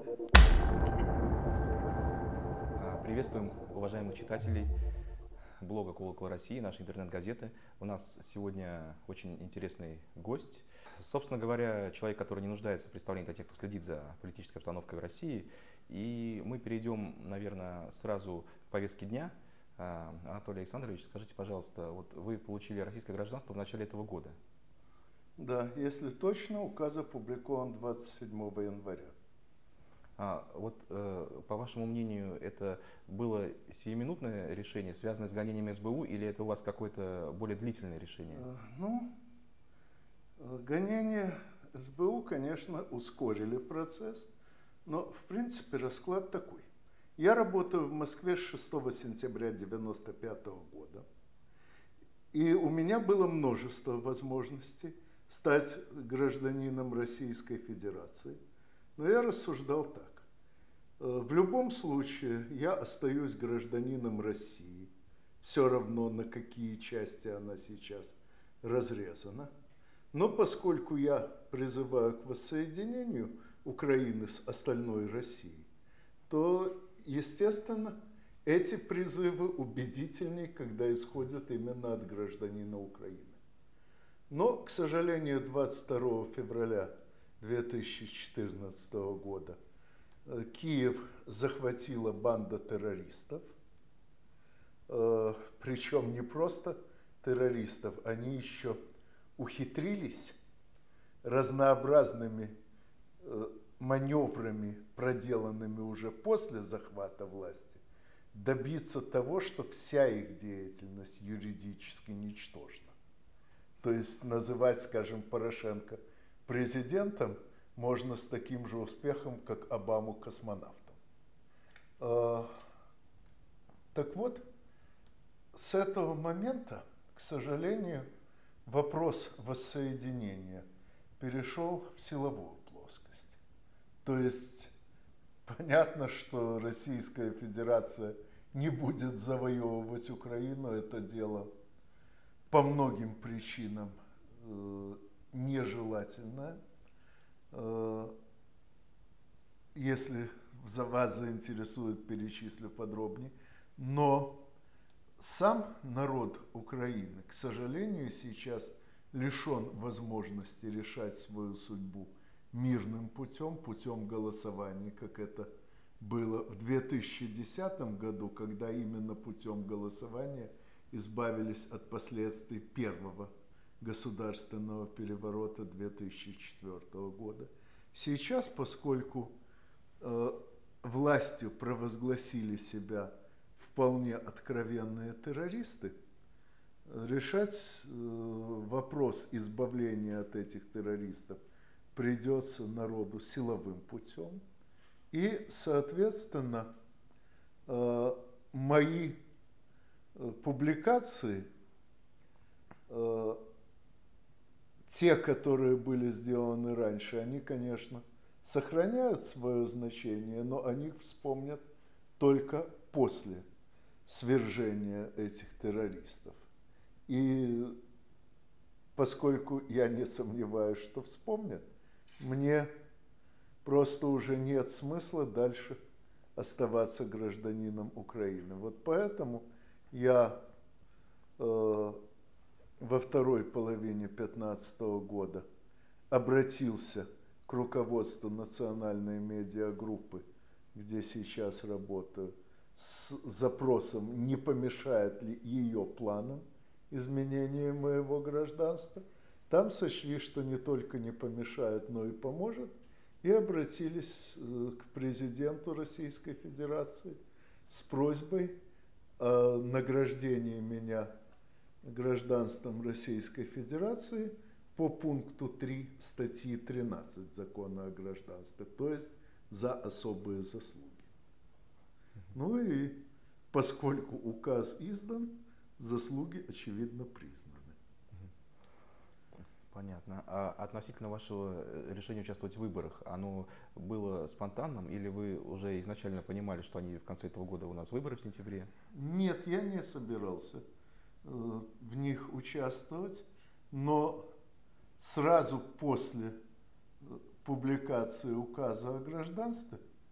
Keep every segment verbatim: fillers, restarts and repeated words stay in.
Приветствуем уважаемых читателей блога «Колокол России», нашей интернет-газеты. У нас сегодня очень интересный гость. Собственно говоря, человек, который не нуждается в представлении для тех, кто следит за политической обстановкой в России. И мы перейдем, наверное, сразу к повестке дня. Анатолий Александрович, скажите, пожалуйста, вот вы получили российское гражданство в начале этого года. Да, если точно, указ опубликован двадцать седьмого января. А, вот, э, по вашему мнению, это было сиюминутное решение, связанное с гонениями эс бэ у, или это у вас какое-то более длительное решение? Э, ну, гонения эс бэ у, конечно, ускорили процесс, но, в принципе, расклад такой. Я работаю в Москве с шестого сентября девяносто пятого года, и у меня было множество возможностей стать гражданином Российской Федерации. Но я рассуждал так. В любом случае я остаюсь гражданином России. Все равно, на какие части она сейчас разрезана. Но поскольку я призываю к воссоединению Украины с остальной Россией, то, естественно, эти призывы убедительнее, когда исходят именно от гражданина Украины. Но, к сожалению, двадцать второго февраля две тысячи четырнадцатого года Киев захватила банда террористов, причем не просто террористов, они еще ухитрились разнообразными маневрами, проделанными уже после захвата власти, добиться того, что вся их деятельность юридически ничтожна. То есть называть, скажем, Порошенко президентом можно с таким же успехом, как Обаму космонавтом. Так вот, с этого момента, к сожалению, вопрос воссоединения перешел в силовую плоскость. То есть понятно, что Российская Федерация не будет завоевывать Украину, это дело по многим причинам нежелательное. Если вас заинтересует, перечислю подробнее. Но сам народ Украины, к сожалению, сейчас лишен возможности решать свою судьбу мирным путем, путем голосования, как это было в две тысячи десятом году, когда именно путем голосования избавились от последствий первого государственного переворота две тысячи четвёртого года. Сейчас, поскольку э, властью провозгласили себя вполне откровенные террористы, решать э, вопрос избавления от этих террористов придется народу силовым путем. И, соответственно, э, мои э, публикации, э, те, которые были сделаны раньше, они, конечно, сохраняют свое значение, но о них вспомнят только после свержения этих террористов. И поскольку я не сомневаюсь, что вспомнят, мне просто уже нет смысла дальше оставаться гражданином Украины. Вот поэтому я э, во второй половине две тысячи пятнадцатого года обратился к руководству национальной медиагруппы, где сейчас работаю, с запросом, не помешает ли ее планам изменение моего гражданства. Там сочли, что не только не помешает, но и поможет, и обратились к президенту Российской Федерации с просьбой о награждении меня гражданством Российской Федерации по пункту три статьи тринадцать Закона о гражданстве, то есть за особые заслуги. Ну и поскольку указ издан, заслуги, очевидно, признаны. Понятно. А относительно вашего решения участвовать в выборах, оно было спонтанным или вы уже изначально понимали, что они в конце этого года у нас выборы в сентябре? Нет, я не собирался э, в них участвовать, но сразу после публикации указа о гражданстве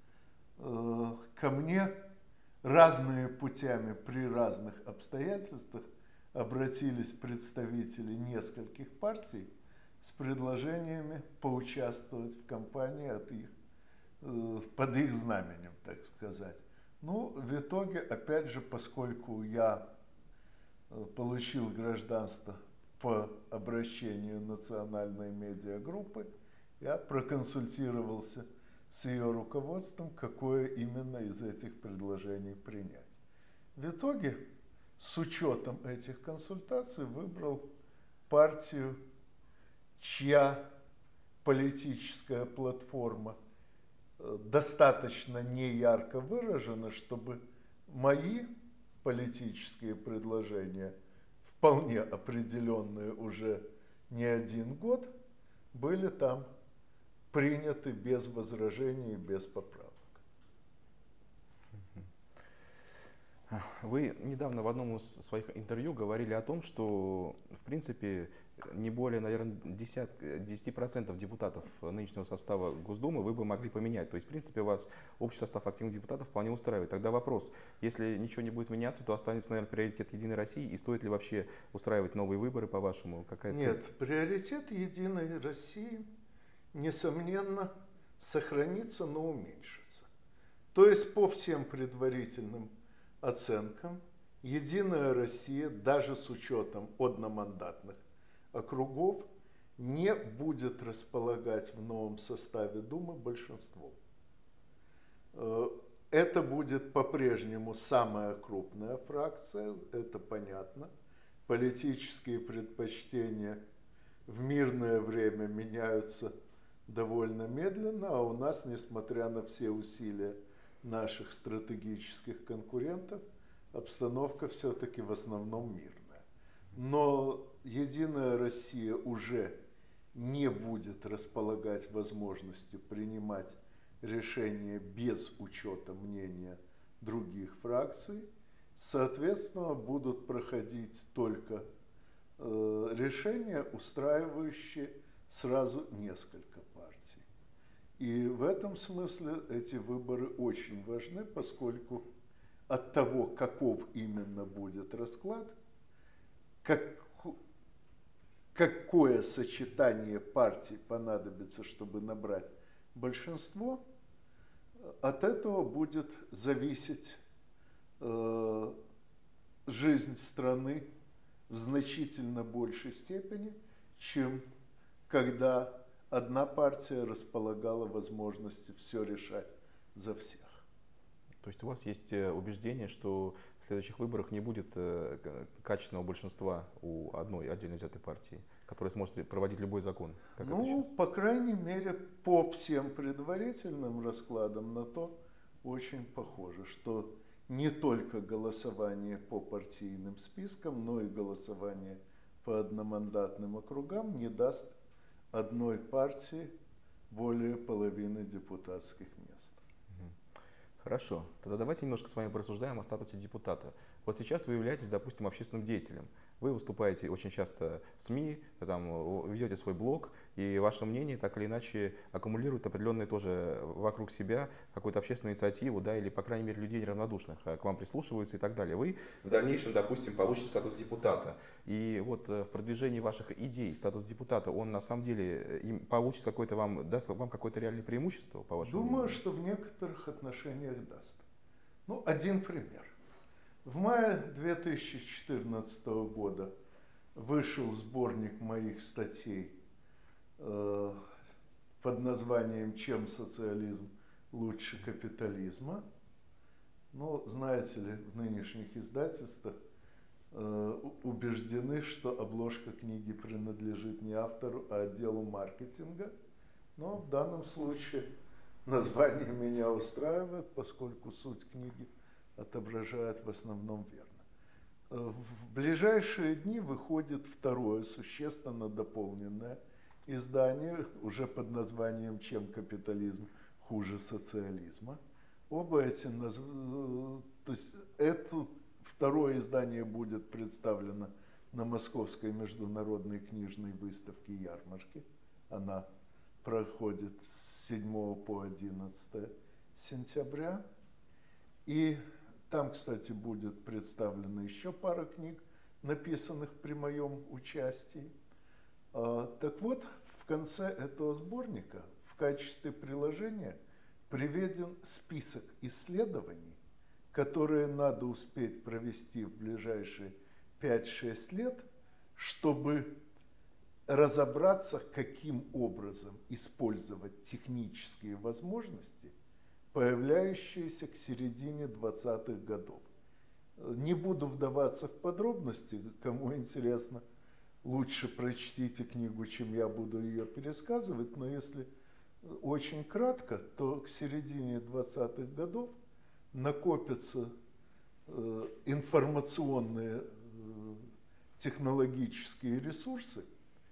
э, ко мне разными путями при разных обстоятельствах обратились представители нескольких партий с предложениями поучаствовать в кампании от их, э, под их знаменем, так сказать. Ну, в итоге, опять же, поскольку я э, получил гражданство по обращению национальной медиагруппы, я проконсультировался с ее руководством, какое именно из этих предложений принять. В итоге, с учетом этих консультаций, выбрал партию, чья политическая платформа достаточно неярко выражена, чтобы мои политические предложения, вполне определенные уже не один год, были там приняты без возражений и без поправок. Вы недавно в одном из своих интервью говорили о том, что, в принципе, не более, наверное, десять процентов депутатов нынешнего состава Госдумы вы бы могли поменять. То есть, в принципе, вас общий состав активных депутатов вполне устраивает. Тогда вопрос, если ничего не будет меняться, то останется, наверное, приоритет Единой России. И стоит ли вообще устраивать новые выборы, по-вашему? Какая цель? Нет, приоритет Единой России, несомненно, сохранится, но уменьшится. То есть, по всем предварительным оценкам, Единая Россия, даже с учетом одномандатных округов, не будет располагать в новом составе Думы большинством. Это будет по-прежнему самая крупная фракция, это понятно. Политические предпочтения в мирное время меняются довольно медленно, а у нас, несмотря на все усилия наших стратегических конкурентов, обстановка все-таки в основном мирная. Но Единая Россия уже не будет располагать возможностью принимать решения без учета мнения других фракций. Соответственно, будут проходить только э, решения, устраивающие сразу несколько партий. И в этом смысле эти выборы очень важны, поскольку от того, каков именно будет расклад, как, какое сочетание партий понадобится, чтобы набрать большинство, от этого будет зависеть э, жизнь страны в значительно большей степени, чем когда одна партия располагала возможностью все решать за всех. То есть у вас есть убеждение, что в следующих выборах не будет качественного большинства у одной отдельно взятой партии, которая сможет проводить любой закон? Как ну, это сейчас? По крайней мере, по всем предварительным раскладам на то очень похоже, что не только голосование по партийным спискам, но и голосование по одномандатным округам не даст одной партии более половины депутатских мест. Хорошо. Тогда давайте немножко с вами порассуждаем о статусе депутата. Вот сейчас вы являетесь, допустим, общественным деятелем. Вы выступаете очень часто в СМИ, там, ведете свой блог, и ваше мнение так или иначе аккумулирует определенные тоже вокруг себя какую-то общественную инициативу, да, или, по крайней мере, людей неравнодушных, к вам прислушиваются и так далее. Вы в дальнейшем, допустим, получите статус депутата. И вот в продвижении ваших идей статус депутата, он на самом деле им получит какое-то вам, даст вам какое-то реальное преимущество, по вашему Думаю, мнению? что в некоторых отношениях даст. Ну, один пример. В мае две тысячи четырнадцатого года вышел сборник моих статей э, под названием «Чем социализм лучше капитализма». Но, знаете ли, в нынешних издательствах э, убеждены, что обложка книги принадлежит не автору, а отделу маркетинга. Но в данном случае название меня устраивает, поскольку суть книги отображает в основном верно. В ближайшие дни выходит второе существенно дополненное издание, уже под названием «Чем капитализм хуже социализма». Оба эти наз... То есть это второе издание будет представлено на Московской международной книжной выставке «Ярмарки». Она проходит с седьмого по одиннадцатое сентября. И там, кстати, будет представлена еще пара книг, написанных при моем участии. Так вот, в конце этого сборника в качестве приложения приведен список исследований, которые надо успеть провести в ближайшие пять-шесть лет, чтобы разобраться, каким образом использовать технические возможности, появляющиеся к середине двадцатых годов. Не буду вдаваться в подробности, кому интересно, лучше прочтите книгу, чем я буду ее пересказывать, но если очень кратко, то к середине двадцатых годов накопятся э, информационные э, технологические ресурсы,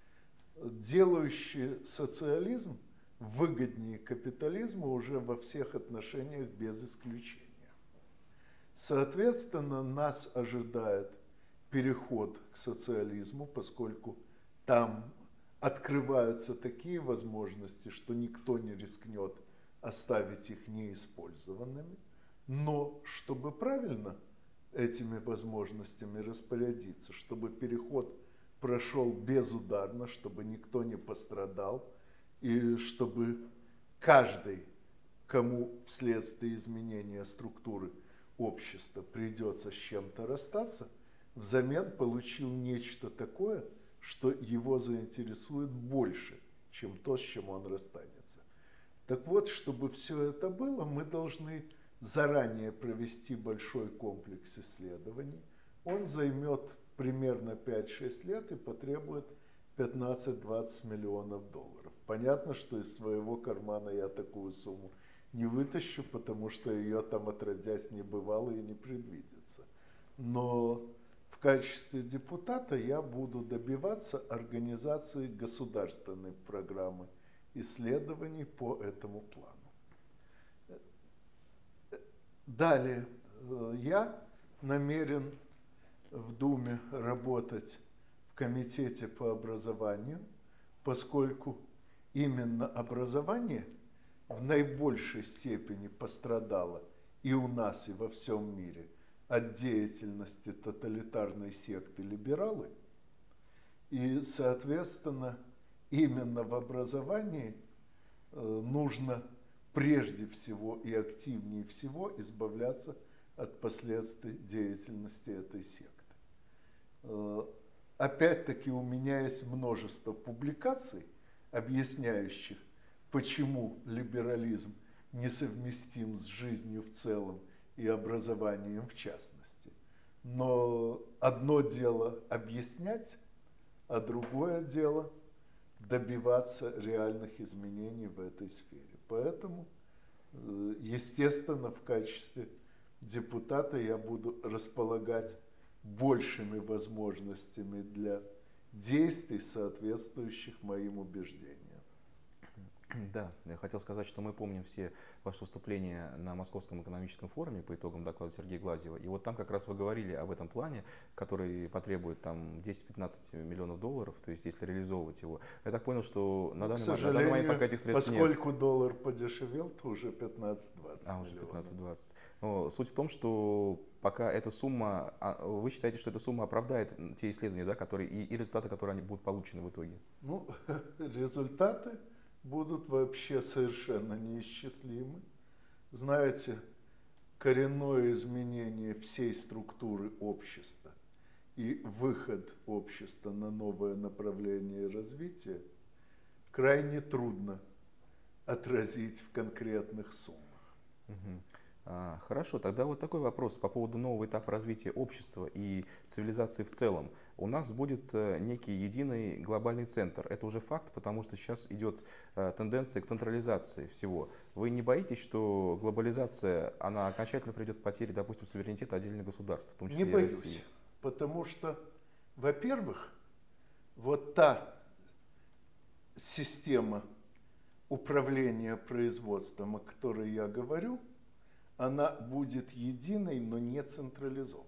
делающие социализм выгоднее капитализма уже во всех отношениях без исключения. Соответственно, нас ожидает переход к социализму, поскольку там открываются такие возможности, что никто не рискнет оставить их неиспользованными. Но чтобы правильно этими возможностями распорядиться, чтобы переход прошел безударно, чтобы никто не пострадал, и чтобы каждый, кому вследствие изменения структуры общества придется с чем-то расстаться, взамен получил нечто такое, что его заинтересует больше, чем то, с чем он расстанется. Так вот, чтобы все это было, мы должны заранее провести большой комплекс исследований. Он займет примерно пять-шесть лет и потребует пятнадцать-двадцать миллионов долларов. Понятно, что из своего кармана я такую сумму не вытащу, потому что ее там отродясь не бывало и не предвидится. Но в качестве депутата я буду добиваться организации государственной программы исследований по этому плану. Далее, я намерен в Думе работать в комитете по образованию, поскольку именно образование в наибольшей степени пострадало и у нас, и во всем мире от деятельности тоталитарной секты либералы. И, соответственно, именно в образовании нужно прежде всего и активнее всего избавляться от последствий деятельности этой секты. Опять-таки у меня есть множество публикаций, объясняющих, почему либерализм несовместим с жизнью в целом и образованием в частности. Но одно дело объяснять, а другое дело добиваться реальных изменений в этой сфере. Поэтому, естественно, в качестве депутата я буду располагать большими возможностями для действий, соответствующих моим убеждениям. Да, я хотел сказать, что мы помним все ваши выступления на Московском экономическом форуме по итогам доклада Сергея Глазьева. И вот там как раз вы говорили об этом плане, который потребует там десять-пятнадцать миллионов долларов, то есть если реализовывать его. Я так понял, что на данный, на данный момент пока этих средств нет. Поскольку доллар подешевел, то уже пятнадцать-двадцать а, уже пятнадцать-двадцать. Но суть в том, что пока эта сумма, вы считаете, что эта сумма оправдает те исследования, да, которые, и, и результаты, которые они будут получены в итоге? Ну, результаты будут вообще совершенно неисчислимы. Знаете, коренное изменение всей структуры общества и выход общества на новое направление развития крайне трудно отразить в конкретных суммах. Угу. А, хорошо, тогда вот такой вопрос по поводу нового этапа развития общества и цивилизации в целом. У нас будет некий единый глобальный центр. Это уже факт, потому что сейчас идет тенденция к централизации всего. Вы не боитесь, что глобализация, она окончательно приведет к потере, допустим, суверенитета отдельных государств, в том числе не и боюсь, России? Потому что, во-первых, вот та система управления производством, о которой я говорю, она будет единой, но не централизованной.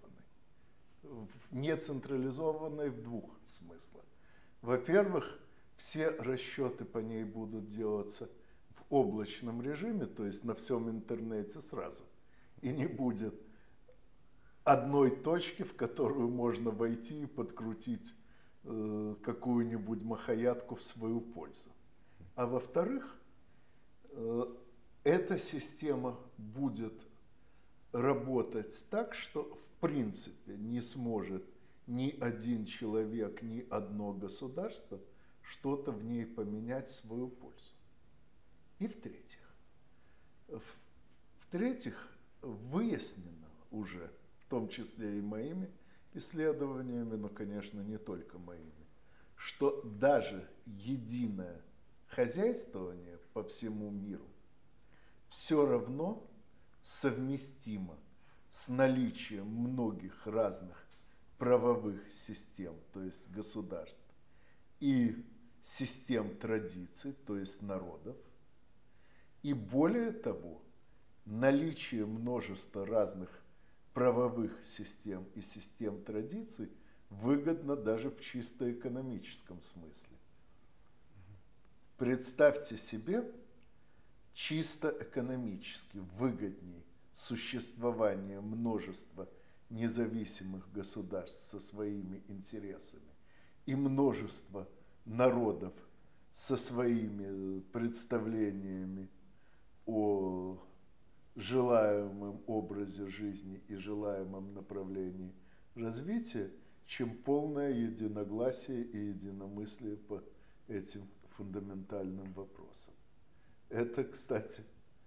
Не централизованной в двух смыслах. Во-первых, все расчеты по ней будут делаться в облачном режиме, то есть на всем интернете сразу. И не будет одной точки, в которую можно войти и подкрутить э, какую-нибудь махаятку в свою пользу. А во-вторых, э, эта система будет работать так, что в принципе не сможет ни один человек, ни одно государство что-то в ней поменять в свою пользу. И в-третьих, в-третьих, выяснено уже, в том числе и моими исследованиями, но, конечно, не только моими, что даже единое хозяйствование по всему миру все равно совместимо с наличием многих разных правовых систем, то есть государств, и систем традиций, то есть народов, и более того, наличие множества разных правовых систем и систем традиций выгодно даже в чисто экономическом смысле. Представьте себе, чисто экономически выгодней существование множества независимых государств со своими интересами и множество народов со своими представлениями о желаемом образе жизни и желаемом направлении развития, чем полное единогласие и единомыслие по этим фундаментальным вопросам. Это, кстати,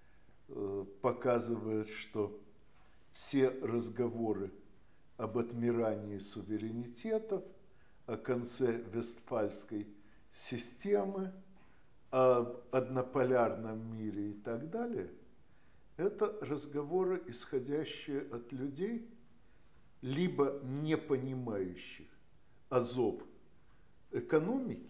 показывает, что все разговоры об отмирании суверенитетов, о конце Вестфальской системы, об однополярном мире и так далее, это разговоры, исходящие от людей, либо не понимающих азов экономики,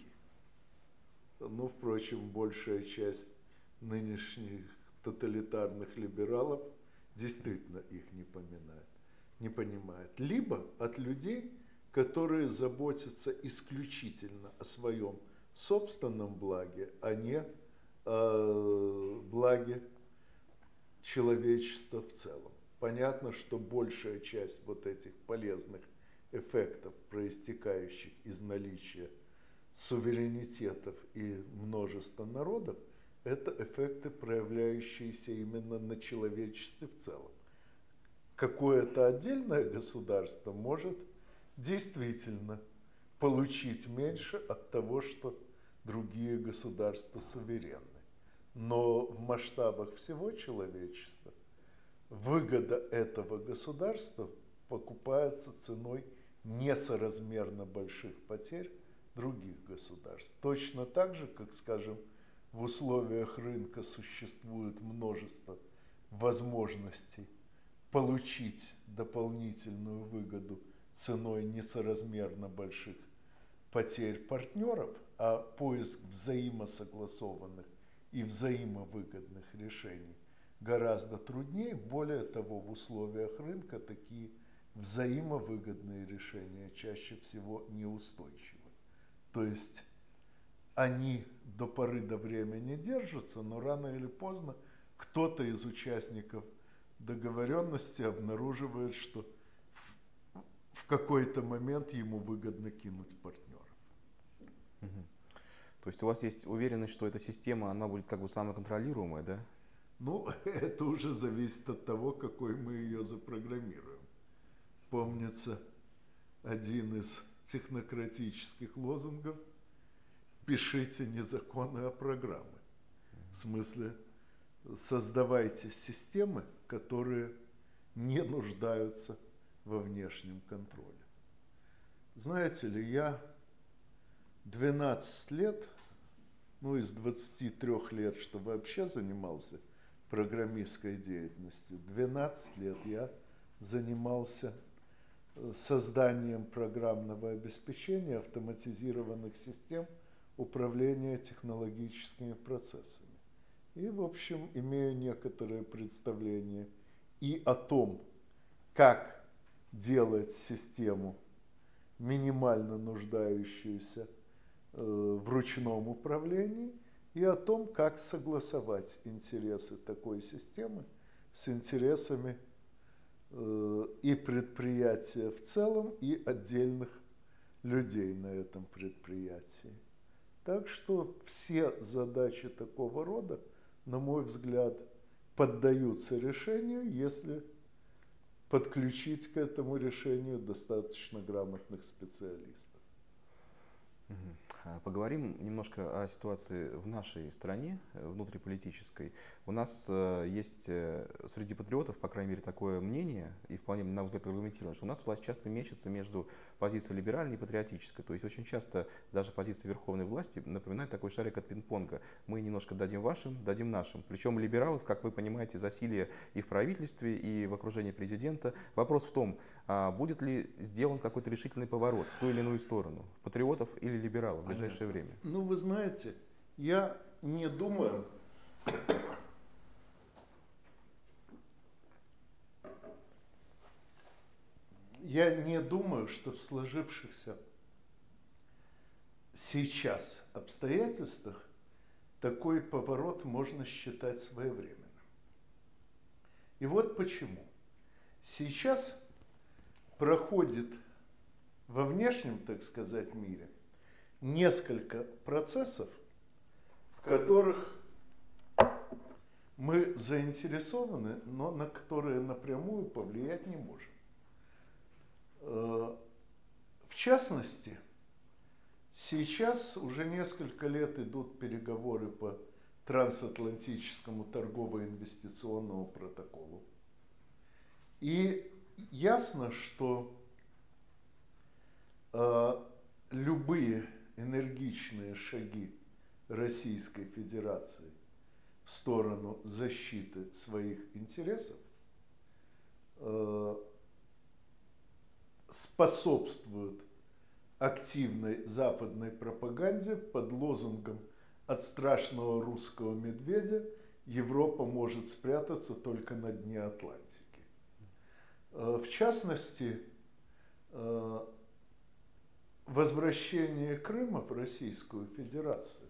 но, впрочем, большая часть нынешних тоталитарных либералов действительно их не поминает, не понимает, либо от людей, которые заботятся исключительно о своем собственном благе, а не о благе человечества в целом. Понятно, что большая часть вот этих полезных эффектов, проистекающих из наличия суверенитетов и множества народов, это эффекты, проявляющиеся именно на человечестве в целом. Какое-то отдельное государство может действительно получить меньше от того, что другие государства суверенны. Но в масштабах всего человечества выгода этого государства покупается ценой несоразмерно больших потерь других государств. Точно так же, как, скажем, в условиях рынка существует множество возможностей получить дополнительную выгоду ценой несоразмерно больших потерь партнеров, а поиск взаимосогласованных и взаимовыгодных решений гораздо труднее. Более того, в условиях рынка такие взаимовыгодные решения чаще всего неустойчивы. То есть они до поры до времени держатся, но рано или поздно кто-то из участников договоренности обнаруживает, что в, в какой-то момент ему выгодно кинуть партнеров. Угу. То есть у вас есть уверенность, что эта система, она будет как бы самоконтролируемая, да? Ну, это уже зависит от того, какой мы ее запрограммируем. Помнится один из технократических лозунгов: пишите не законы, а программы. В смысле, создавайте системы, которые не нуждаются во внешнем контроле. Знаете ли, я двенадцать лет, ну из двадцати трёх лет, что вообще занимался программистской деятельностью, двенадцать лет я занимался созданием программного обеспечения автоматизированных систем управления технологическими процессами. И, в общем, имею некоторое представление и о том, как делать систему, минимально нуждающуюся э, в ручном управлении, и о том, как согласовать интересы такой системы с интересами э, и предприятия в целом, и отдельных людей на этом предприятии. Так что все задачи такого рода, на мой взгляд, поддаются решению, если подключить к этому решению достаточно грамотных специалистов. Поговорим немножко о ситуации в нашей стране, внутриполитической. У нас есть среди патриотов, по крайней мере, такое мнение, и вполне, на мой взгляд, аргументировано, что у нас власть часто мечется между позицией либеральной и патриотической. То есть очень часто даже позиция верховной власти напоминает такой шарик от пинг-понга. Мы немножко дадим вашим, дадим нашим. Причем либералов, как вы понимаете, засилие и в правительстве, и в окружении президента. Вопрос в том, будет ли сделан какой-то решительный поворот в ту или иную сторону, патриотов или либералов в ближайшее время? Ну, вы знаете, я не думаю, я не думаю, что в сложившихся сейчас обстоятельствах такой поворот можно считать своевременным. И вот почему. Сейчас проходит во внешнем, так сказать, мире несколько процессов, в которых мы заинтересованы, но на которые напрямую повлиять не можем. В частности, сейчас уже несколько лет идут переговоры по трансатлантическому торгово-инвестиционному протоколу. И ясно, что э, любые энергичные шаги Российской Федерации в сторону защиты своих интересов э, способствуют активной западной пропаганде под лозунгом «От страшного русского медведя Европа может спрятаться только на дне Атлантики». В частности, возвращение Крыма в Российскую Федерацию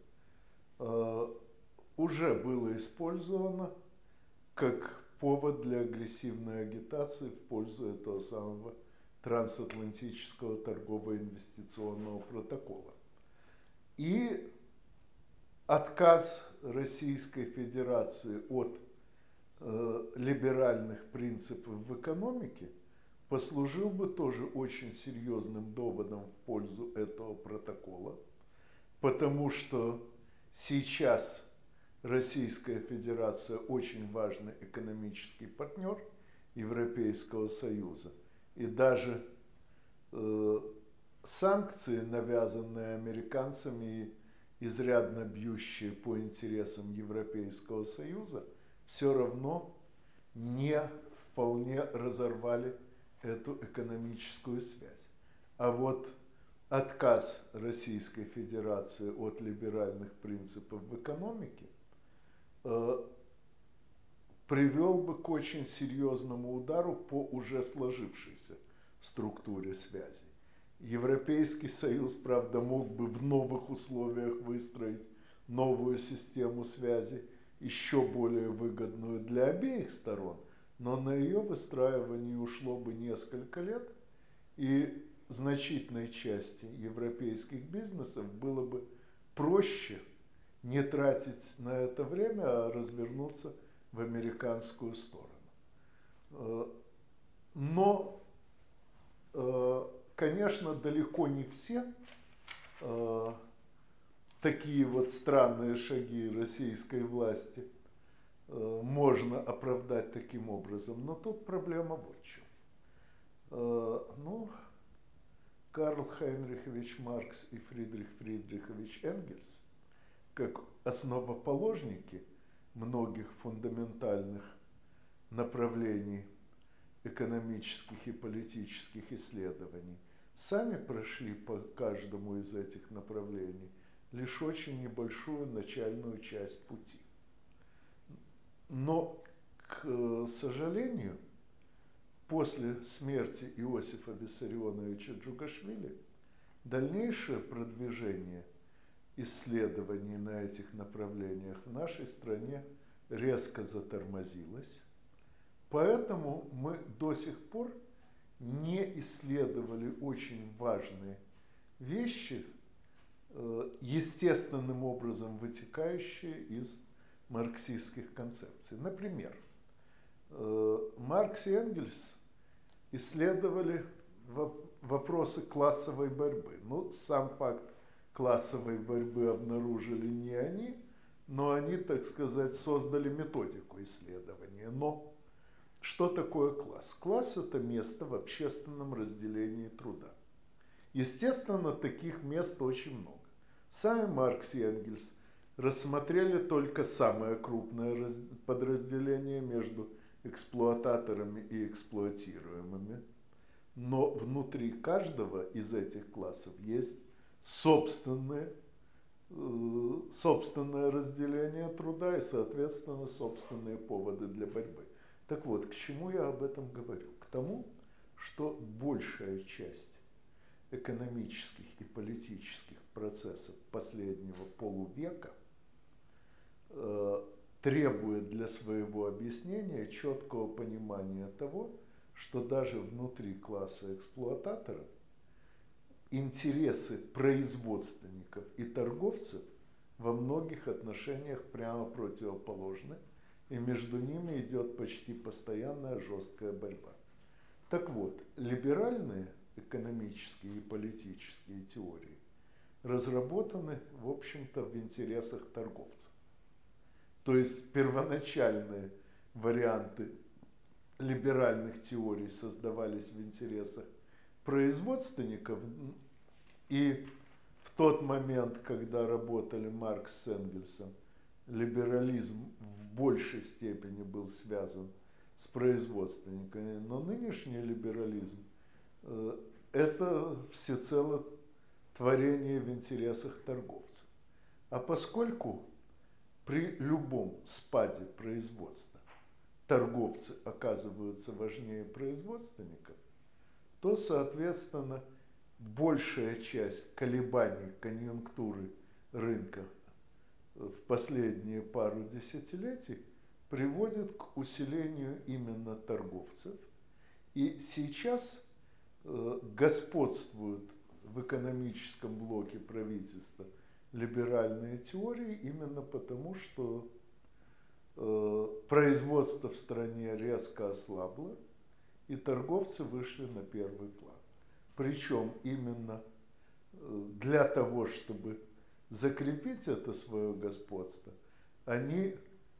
уже было использовано как повод для агрессивной агитации в пользу этого самого трансатлантического торгово-инвестиционного протокола. И отказ Российской Федерации от э, либеральных принципов в экономике послужил бы тоже очень серьезным доводом в пользу этого протокола, потому что сейчас Российская Федерация очень важный экономический партнер Европейского Союза. И даже э, санкции, навязанные американцами и изрядно бьющие по интересам Европейского Союза, все равно не вполне разорвали эту экономическую связь. А вот отказ Российской Федерации от либеральных принципов в экономике э, привел бы к очень серьезному удару по уже сложившейся структуре связей. Европейский Союз, правда, мог бы в новых условиях выстроить новую систему связи, еще более выгодную для обеих сторон, но на ее выстраивание ушло бы несколько лет, и значительной части европейских бизнесов было бы проще не тратить на это время, а развернуться в американскую сторону. Но, конечно, далеко не все такие вот странные шаги российской власти можно оправдать таким образом. Но тут проблема вот в чем. Ну, Карл Хайнрихович Маркс и Фридрих Фридрихович Энгельс, как основоположники многих фундаментальных направлений экономических и политических исследований, сами прошли по каждому из этих направлений лишь очень небольшую начальную часть пути. Но, к сожалению, после смерти Иосифа Виссарионовича Джугашвили дальнейшее продвижение исследований на этих направлениях в нашей стране резко затормозилось. Поэтому мы до сих пор не исследовали очень важные вещи, естественным образом вытекающие из марксистских концепций. Например, Маркс и Энгельс исследовали вопросы классовой борьбы. Ну, сам факт классовой борьбы обнаружили не они, но они, так сказать, создали методику исследования. Но что такое класс? Класс – это место в общественном разделении труда. Естественно, таких мест очень много. Сами Маркс и Энгельс рассмотрели только самое крупное подразделение между эксплуататорами и эксплуатируемыми. Но внутри каждого из этих классов есть собственные, э, собственное разделение труда и, соответственно, собственные поводы для борьбы. Так вот, к чему я об этом говорю? К тому, что большая часть экономических и политических процессов последнего полувека э, требует для своего объяснения четкого понимания того, что даже внутри класса эксплуататоров интересы производственников и торговцев во многих отношениях прямо противоположны, и между ними идет почти постоянная жесткая борьба. Так вот, либеральные экономические и политические теории разработаны, в общем-то, в интересах торговцев. То есть первоначальные варианты либеральных теорий создавались в интересах производственников, и в тот момент, когда работали Маркс с Энгельсом, либерализм в большей степени был связан с производственниками, но нынешний либерализм э, это всецело творение в интересах торговцев. А поскольку при любом спаде производства торговцы оказываются важнее производственников, то, соответственно, большая часть колебаний конъюнктуры рынка в последние пару десятилетий приводит к усилению именно торговцев. И сейчас э, господствуют в экономическом блоке правительства либеральные теории именно потому, что э, производство в стране резко ослабло, и торговцы вышли на первый план. Причем именно для того, чтобы закрепить это свое господство, они,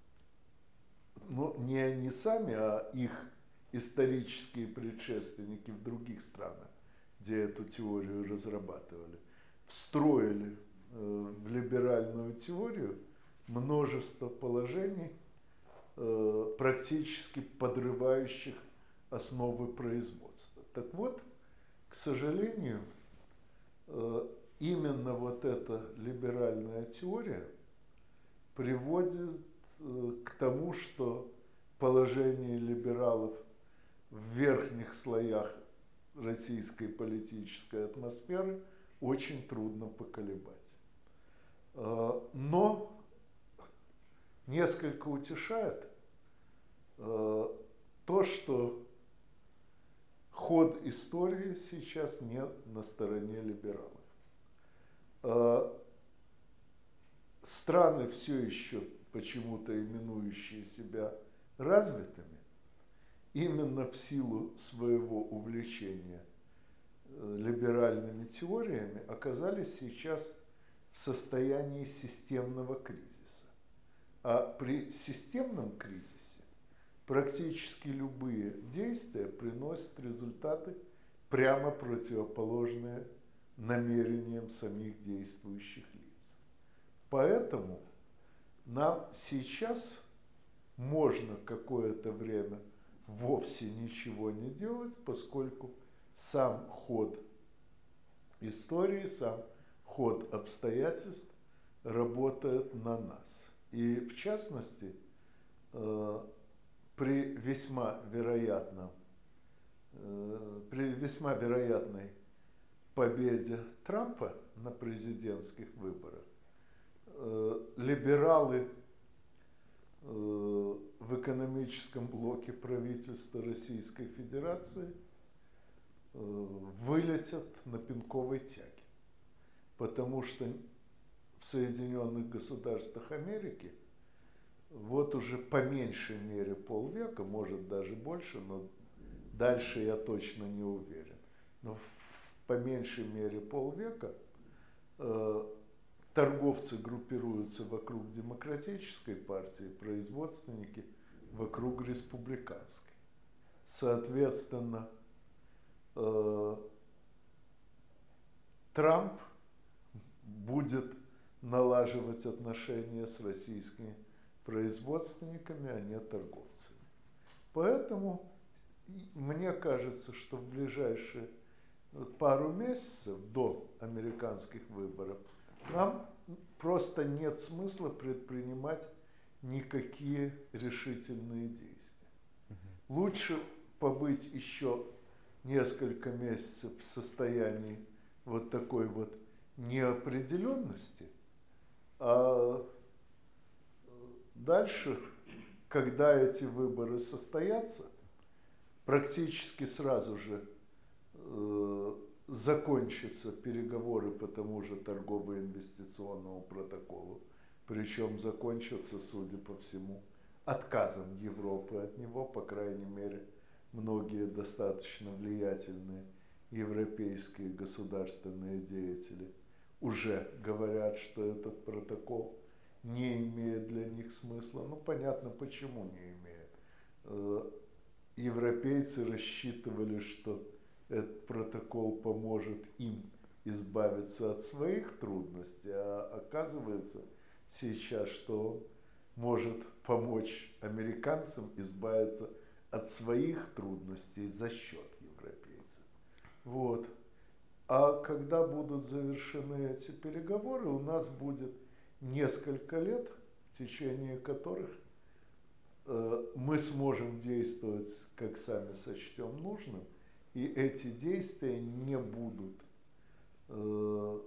ну, не они сами, а их исторические предшественники в других странах, где эту теорию разрабатывали, встроили э, в либеральную теорию множество положений, э, практически подрывающих основы производства. Так вот, к сожалению, именно вот эта либеральная теория приводит к тому, что положение либералов в верхних слоях российской политической атмосферы очень трудно поколебать. Но несколько утешает то, что ход истории сейчас не на стороне либералов. Страны, все еще почему-то именующие себя развитыми, именно в силу своего увлечения либеральными теориями оказались сейчас в состоянии системного кризиса. А при системном кризисе практически любые действия приносят результаты, прямо противоположные намерениям самих действующих лиц. Поэтому нам сейчас можно какое-то время вовсе ничего не делать, поскольку сам ход истории, сам ход обстоятельств работает на нас. И в частности, при весьма вероятном, при весьма вероятной победе Трампа на президентских выборах э, либералы э, в экономическом блоке правительства Российской Федерации э, вылетят на пинковой тяге. Потому что в Соединенных Государствах Америки вот уже по меньшей мере полвека, может даже больше, но дальше я точно не уверен, но в, по меньшей мере полвека э, торговцы группируются вокруг демократической партии, производственники вокруг республиканской. Соответственно, э, Трамп будет налаживать отношения с российскими производственниками, а не торговцами. Поэтому мне кажется, что в ближайшие пару месяцев до американских выборов нам просто нет смысла предпринимать никакие решительные действия. Лучше побыть еще несколько месяцев в состоянии вот такой вот неопределенности, а дальше, когда эти выборы состоятся, практически сразу же э, закончатся переговоры по тому же торгово-инвестиционному протоколу, причем закончатся, судя по всему, отказом Европы от него, по крайней мере, многие достаточно влиятельные европейские государственные деятели уже говорят, что этот протокол не имеет для них смысла. Ну, понятно, почему не имеет. Европейцы рассчитывали, что этот протокол поможет им избавиться от своих трудностей, а оказывается сейчас, что он может помочь американцам избавиться от своих трудностей за счет европейцев. Вот. А когда будут завершены эти переговоры, у нас будет несколько лет, в течение которых э, мы сможем действовать, как сами сочтем нужным, и эти действия не будут э,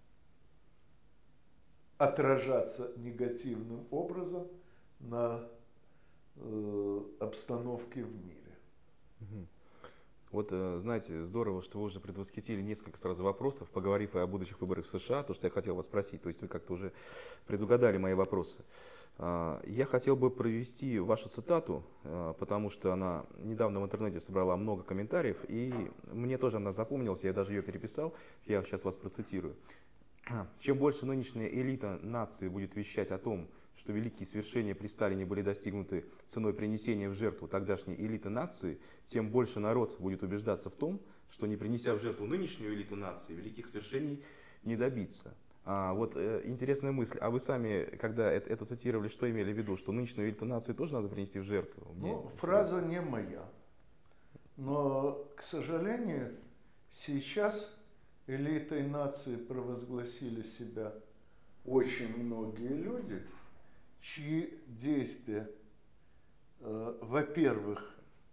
отражаться негативным образом на э, обстановке в мире. Вот, знаете, здорово, что вы уже предвосхитили несколько сразу вопросов, поговорив о будущих выборах в США, то, что я хотел вас спросить, то есть вы как-то уже предугадали мои вопросы. Я хотел бы провести вашу цитату, потому что она недавно в интернете собрала много комментариев, и мне тоже она запомнилась, я даже ее переписал, я сейчас вас процитирую. Чем больше нынешняя элита нации будет вещать о том, что великие свершения при Сталине были достигнуты ценой принесения в жертву тогдашней элиты нации, тем больше народ будет убеждаться в том, что не принеся в жертву нынешнюю элиту нации, великих свершений не добиться. А, вот э, интересная мысль. А вы сами, когда это, это цитировали, что имели в виду? Что нынешнюю элиту нации тоже надо принести в жертву? Мне ну, фраза не моя. Но, к сожалению, сейчас элитой нации провозгласили себя очень многие люди, чьи действия, э, во-первых,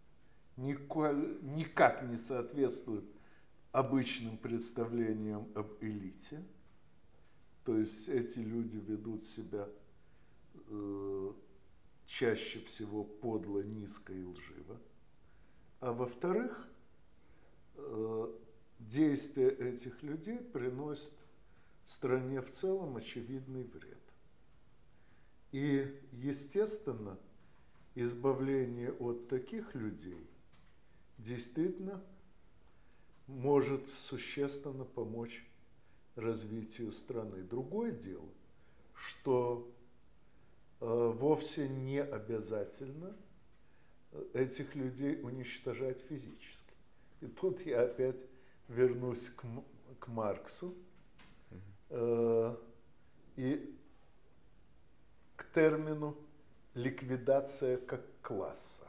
никак не соответствуют обычным представлениям об элите. То есть эти люди ведут себя э, чаще всего подло, низко и лживо. А во-вторых, э, действия этих людей приносят стране в целом очевидный вред. И, естественно, избавление от таких людей действительно может существенно помочь развитию страны. Другое дело, что э, вовсе не обязательно этих людей уничтожать физически. И тут я опять вернусь к, к Марксу э, и к термину ликвидация как класса.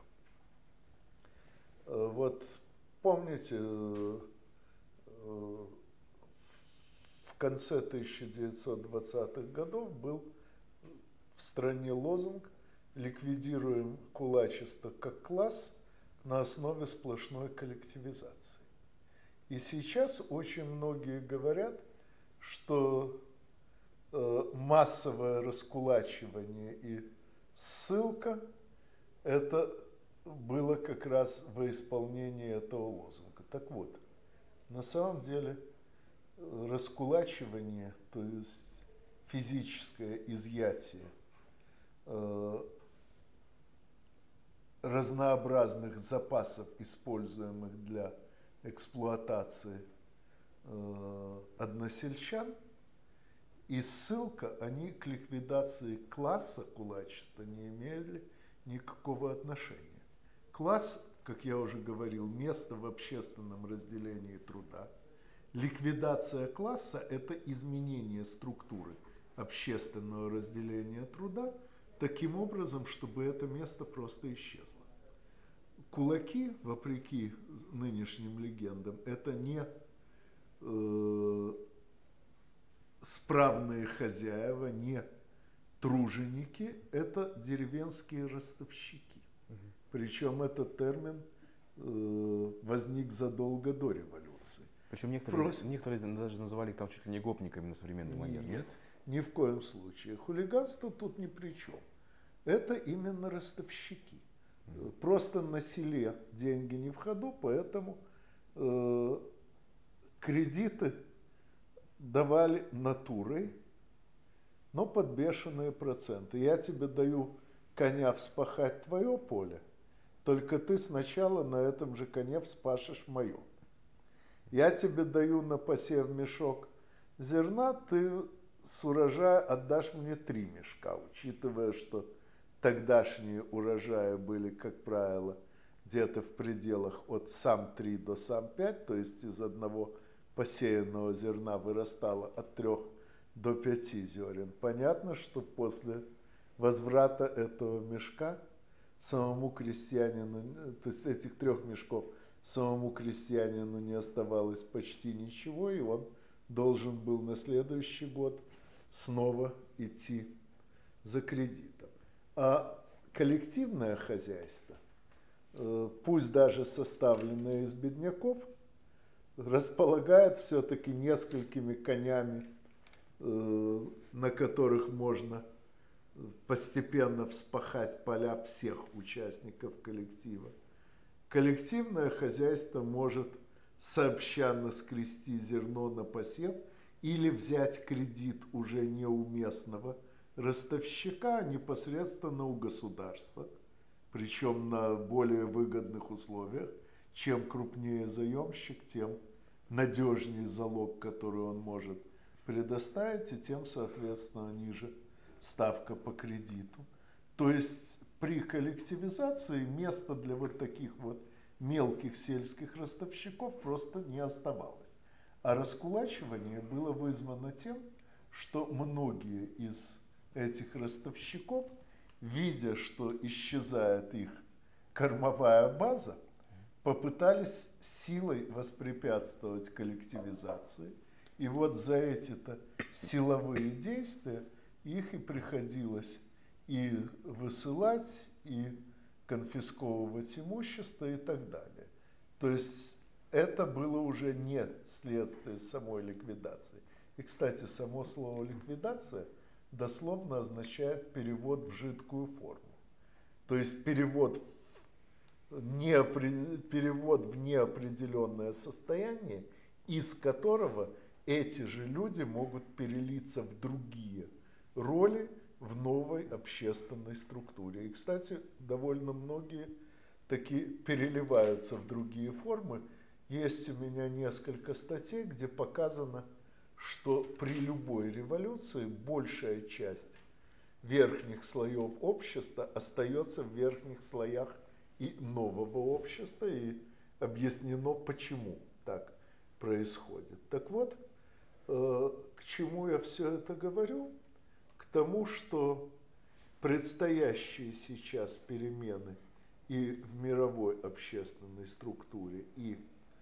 Э, вот помните, э, э, в конце тысяча девятьсот двадцатых годов был в стране лозунг «Ликвидируем кулачество как класс на основе сплошной коллективизации». И сейчас очень многие говорят, что э, массовое раскулачивание и ссылка, это было как раз во исполнении этого лозунга. Так вот, на самом деле раскулачивание, то есть физическое изъятие э, разнообразных запасов, используемых для эксплуатации э, односельчан, и ссылка, они к ликвидации класса кулачества не имели никакого отношения. Класс, как я уже говорил, место в общественном разделении труда. Ликвидация класса – это изменение структуры общественного разделения труда таким образом, чтобы это место просто исчезло. Кулаки, вопреки нынешним легендам, это не э, справные хозяева, не труженики, это деревенские ростовщики. Угу. Причем этот термин э, возник задолго до революции. Причем некоторые, Просто... некоторые даже называли их там чуть ли не гопниками на современный манер. Нет, нет, ни в коем случае. Хулиганство тут ни при чем. Это именно ростовщики. Mm. Просто на селе деньги не в ходу, поэтому э, кредиты давали натурой, но под бешеные проценты. Я тебе даю коня вспахать твое поле, только ты сначала на этом же коне вспашешь мое. Я тебе даю на посев мешок зерна, ты с урожая отдашь мне три мешка, учитывая, что тогдашние урожаи были, как правило, где-то в пределах от сам три до сам пять, то есть из одного посеянного зерна вырастало от трех до пяти зерен. Понятно, что после возврата этого мешка самому крестьянину, то есть этих трех мешков, самому крестьянину не оставалось почти ничего, и он должен был на следующий год снова идти за кредитом. А коллективное хозяйство, пусть даже составленное из бедняков, располагает все-таки несколькими конями, на которых можно постепенно вспахать поля всех участников коллектива. Коллективное хозяйство может сообща скрести зерно на посев или взять кредит уже не у местного ростовщика, а непосредственно у государства, причем на более выгодных условиях. Чем крупнее заемщик, тем надежнее залог, который он может предоставить, и тем, соответственно, ниже ставка по кредиту. То есть при коллективизации места для вот таких вот мелких сельских ростовщиков просто не оставалось. А раскулачивание было вызвано тем, что многие из этих ростовщиков, видя, что исчезает их кормовая база, попытались силой воспрепятствовать коллективизации. И вот за эти-то силовые действия их и приходилось и высылать, и конфисковывать имущество и так далее. То есть это было уже не следствие самой ликвидации. И, кстати, само слово «ликвидация» дословно означает перевод в жидкую форму. То есть перевод в, неопре... перевод в неопределенное состояние, из которого эти же люди могут перелиться в другие роли в новой общественной структуре. И, кстати, довольно многие таки переливаются в другие формы. Есть у меня несколько статей, где показано, что при любой революции большая часть верхних слоев общества остается в верхних слоях и нового общества, и объяснено, почему так происходит. Так вот, э, к чему я все это говорю? К тому, что предстоящие сейчас перемены и в мировой общественной структуре, и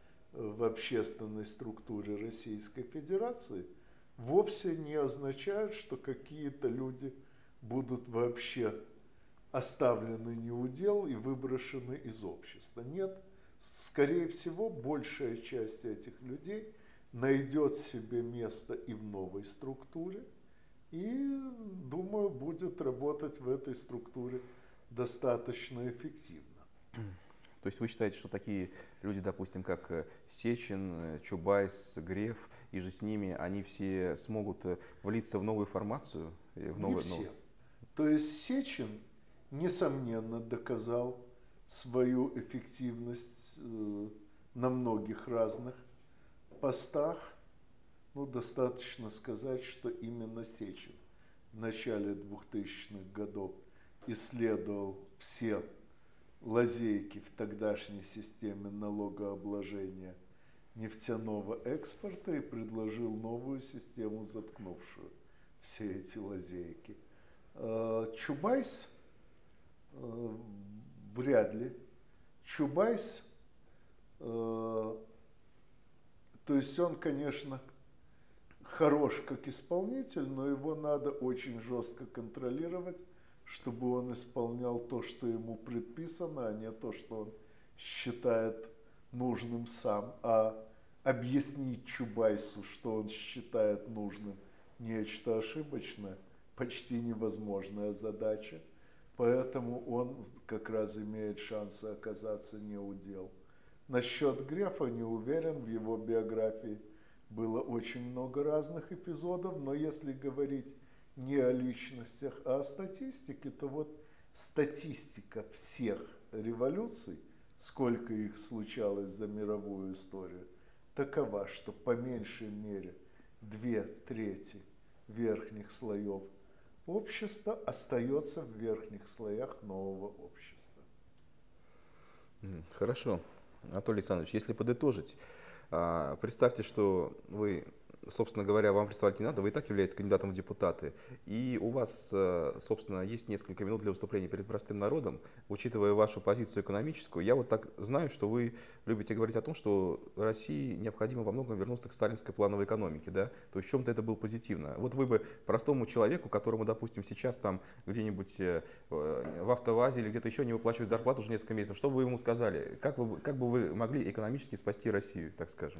в общественной структуре Российской Федерации вовсе не означают, что какие-то люди будут вообще оставлены неудел и выброшены из общества. Нет, скорее всего, большая часть этих людей найдет себе место и в новой структуре, и, думаю, будет работать в этой структуре достаточно эффективно. То есть вы считаете, что такие люди, допустим, как Сечин, Чубайс, Греф, и же с ними, они все смогут влиться в новую формацию? В новую, Не все. новую... То есть Сечин, несомненно, доказал свою эффективность э, на многих разных постах. Ну, достаточно сказать, что именно Сечин в начале двухтысячных годов исследовал все лазейки в тогдашней системе налогообложения нефтяного экспорта и предложил новую систему, заткнувшую все эти лазейки. Чубайс вряд ли. Чубайс, то есть он, конечно, хорош как исполнитель, но его надо очень жестко контролировать, чтобы он исполнял то, что ему предписано, а не то, что он считает нужным сам. А объяснить Чубайсу, что он считает нужным нечто ошибочное, почти невозможная задача. Поэтому он как раз имеет шансы оказаться неудел. Насчет Грефа не уверен, в его биографии было очень много разных эпизодов, но если говорить не о личностях, а о статистике, то вот статистика всех революций, сколько их случалось за мировую историю, такова, что по меньшей мере две трети верхних слоев общества остается в верхних слоях нового общества. Хорошо. Анатолий Александрович, если подытожить, представьте, что вы, собственно говоря, вам представлять не надо, вы и так являетесь кандидатом в депутаты, и у вас, собственно, есть несколько минут для выступления перед простым народом. Учитывая вашу позицию экономическую, я вот так знаю, что вы любите говорить о том, что России необходимо во многом вернуться к сталинской плановой экономике, да? То есть в чем-то это было позитивно. Вот вы бы простому человеку, которому, допустим, сейчас там где-нибудь в АвтоВАЗе или где-то еще не выплачивают зарплату уже несколько месяцев, что бы вы ему сказали? Как, вы, как бы вы могли экономически спасти Россию, так скажем?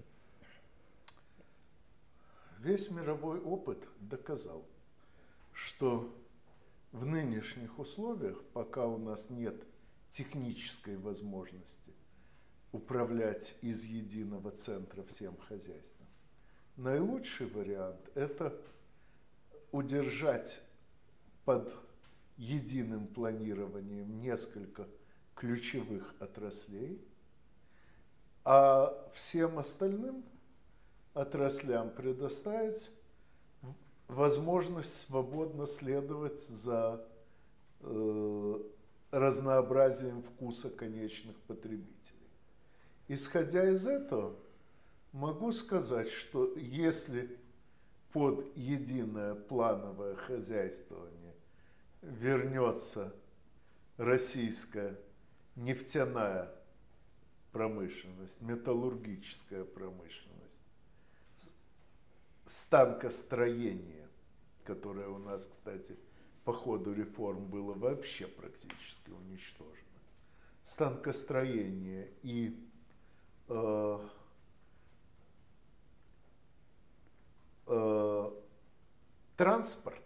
Весь мировой опыт доказал, что в нынешних условиях, пока у нас нет технической возможности управлять из единого центра всем хозяйством, наилучший вариант – это удержать под единым планированием несколько ключевых отраслей, а всем остальным отраслям предоставить возможность свободно следовать за э, разнообразием вкуса конечных потребителей. Исходя из этого, могу сказать, что если под единое плановое хозяйствование вернется российская нефтяная промышленность, металлургическая промышленность, станкостроение, которое у нас, кстати, по ходу реформ было вообще практически уничтожено. Станкостроение и э, э, транспорт,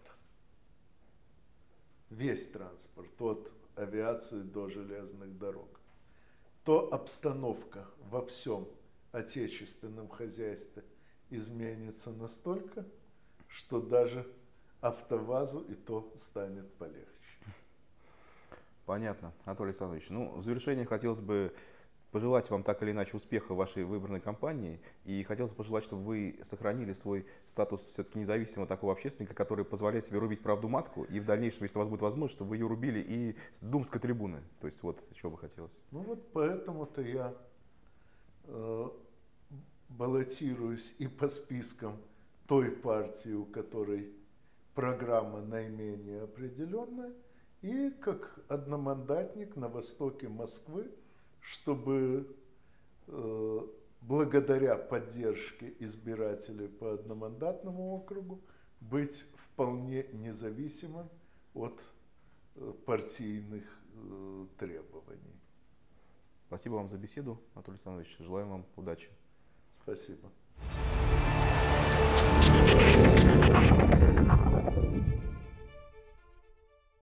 весь транспорт, от авиации до железных дорог, то обстановка во всем отечественном хозяйстве изменится настолько, что даже АвтоВАЗу и то станет полегче. Понятно, Анатолий Александрович. Ну, в завершение хотелось бы пожелать вам так или иначе успеха в вашей выборной кампании. И хотелось бы пожелать, чтобы вы сохранили свой статус все-таки независимого такого общественника, который позволяет себе рубить правду матку. И в дальнейшем, если у вас будет возможность, чтобы вы ее рубили и с думской трибуны. То есть вот, чего бы хотелось. Ну вот поэтому-то я э, баллотируюсь и по спискам той партии, у которой программа наименее определенная, и как одномандатник на востоке Москвы, чтобы э, благодаря поддержке избирателей по одномандатному округу быть вполне независимым от э, партийных э, требований. Спасибо вам за беседу, Анатолий Александрович. Желаем вам удачи. Спасибо.